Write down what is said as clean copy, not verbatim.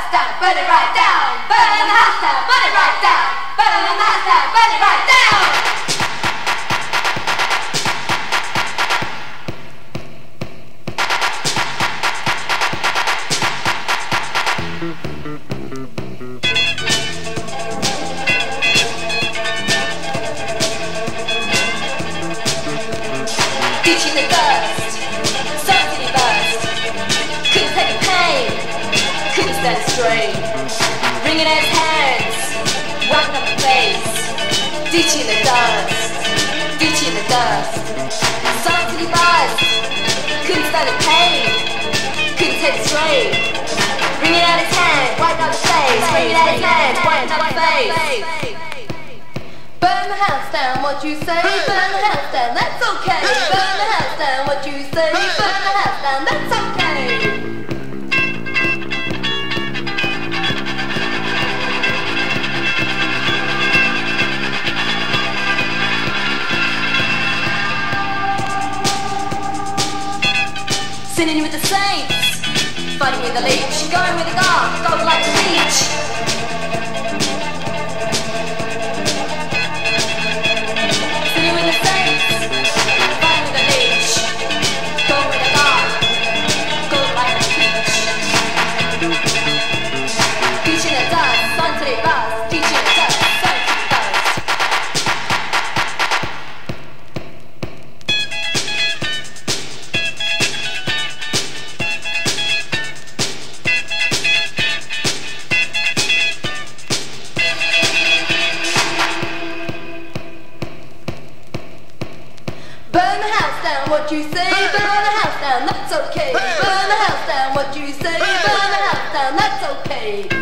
house down, burn it right down. Burn the house down, burn it right down. Burn the house down, burn it right down. Reaching the dust, something he burst. Couldn't take the pain, couldn't stand the strain. Wringing his hands, wiping up the face. Ditching the dust, ditching the dust. Something he burst, couldn't stand the pain, couldn't take the strain. Wringing out his hands, wiping up the face. Wringing out his hands, wiping up the face. Burn the house down, what you say? Burn the house down, that's okay. Burn the house down, what you say? Burn the house down, that's okay. Sinning with the saints, fighting with the leech, going with the God, God like the beach. Burn the house down, what you say? Burn the house down, that's okay. Burn the house down, what you say? Burn the house down, that's okay.